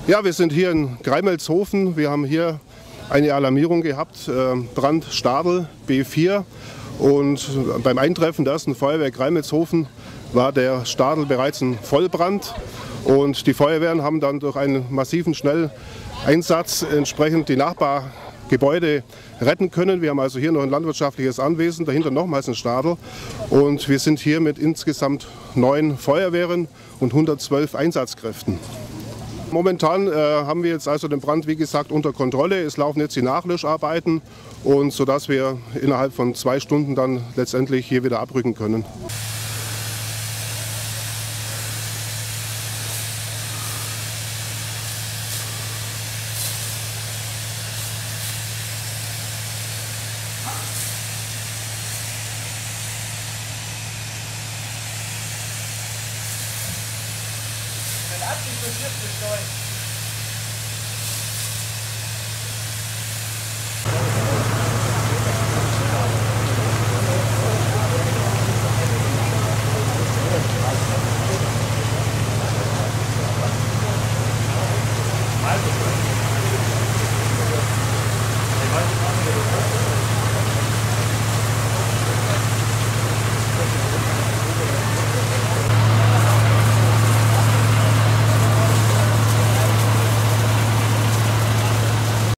Ja, wir sind hier in Greimelshofen. Wir haben hier eine Alarmierung gehabt, Brand Stadel B4. Und beim Eintreffen der ersten Feuerwehr Greimelshofen war der Stadel bereits in Vollbrand. Und die Feuerwehren haben dann durch einen massiven Schnelleinsatz entsprechend die Nachbargebäude retten können. Wir haben also hier noch ein landwirtschaftliches Anwesen, dahinter nochmals ein Stadel. Und wir sind hier mit insgesamt 9 Feuerwehren und 112 Einsatzkräften. Momentan haben wir jetzt also den Brand, wie gesagt, unter Kontrolle. Es laufen jetzt die Nachlöscharbeiten, und sodass wir innerhalb von 2 Stunden dann letztendlich hier wieder abrücken können. Wenn 80 passiert, besteuert.